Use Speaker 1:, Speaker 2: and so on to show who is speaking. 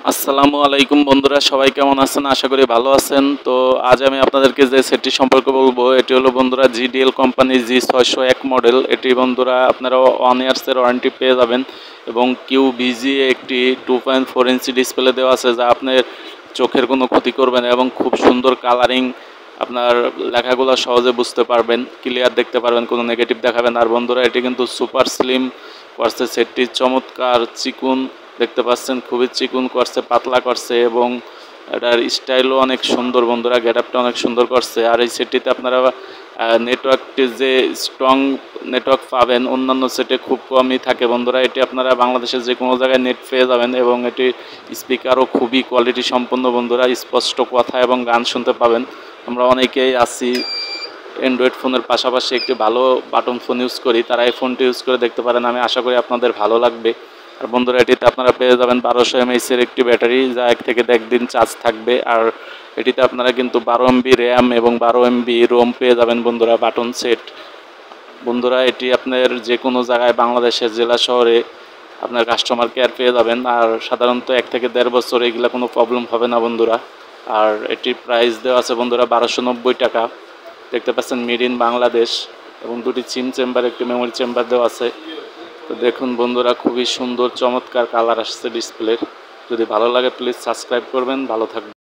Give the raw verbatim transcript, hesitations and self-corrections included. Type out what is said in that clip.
Speaker 1: আসসালামু আলাইকুম বন্ধুরা, সবাই কেমন আছেন? আশা করি ভালো আছেন। তো আজ আমি আপনাদেরকে যে সেটটি সম্পর্কে বলবো, এটি হলো বন্ধুরা জিডিএল কোম্পানি জি ছয়শো এক মডেল। এটি বন্ধুরা আপনারা ওয়ান ইয়ার্সের ওয়ারেন্টি পেয়ে যাবেন এবং কিউ ভিজি একটি two point four inch display দেওয়া আছে, যা আপনার চোখের কোনো ক্ষতি করবে না এবং খুব সুন্দর কালারিং, আপনার লেখাগুলো সহজে বুঝতে পারবেন, ক্লিয়ার দেখতে পারবেন, কোনো নেগেটিভ দেখাবেন। আর বন্ধুরা এটি কিন্তু সুপার স্লিম করছে সেটটি, চমৎকার চিকুন দেখতে পাচ্ছেন, খুবই চিকুন করছে, পাতলা করছে এবং এটার স্টাইলও অনেক সুন্দর বন্ধুরা, গেট আপটা অনেক সুন্দর করছে। আর এই সেটটিতে আপনারা নেটওয়ার্কটি যে স্ট্রং নেটওয়ার্ক পাবেন, অন্যান্য সেটে খুব কমই থাকে বন্ধুরা। এটি আপনারা বাংলাদেশের যে কোনো জায়গায় নেট পেয়ে যাবেন এবং এটি স্পিকারও খুবই কোয়ালিটি সম্পন্ন বন্ধুরা, স্পষ্ট কথা এবং গান শুনতে পাবেন। আমরা অনেকেই আছি অ্যান্ড্রয়েড ফোনের পাশাপাশি একটি ভালো বাটন ফোন ইউজ করি, তারা এই ফোনটি ইউজ করে দেখতে পারেন। আমি আশা করি আপনাদের ভালো লাগবে। আর বন্ধুরা এটিতে আপনারা পেয়ে যাবেন বারোশো এমএইচ এর একটি ব্যাটারি, যা এক থেকে একদিন চার্জ থাকবে। আর এটিতে আপনারা কিন্তু বারো এমবি র্যাম এবং বারো এমবি রোম পেয়ে যাবেন বন্ধুরা, বাটন সেট। বন্ধুরা এটি আপনার যে কোনো জায়গায় বাংলাদেশের জেলা শহরে আপনার কাস্টমার কেয়ার পেয়ে যাবেন। আর সাধারণত এক থেকে দেড় বছর এগুলো কোনো প্রবলেম হবে না বন্ধুরা। আর এটির প্রাইস দেওয়া আছে বন্ধুরা বারোশো নব্বই টাকা। দেখতে পাচ্ছেন মেড ইন বাংলাদেশ এবং দুটি সিম চেম্বার, একটি মেমোরি চেম্বার দেওয়া আছে। তো দেখুন বন্ধুরা, খুবই সুন্দর চমৎকার কালার আসছে ডিসপ্লের। যদি ভালো লাগে প্লিজ সাবস্ক্রাইব করবেন। ভালো থাকবেন।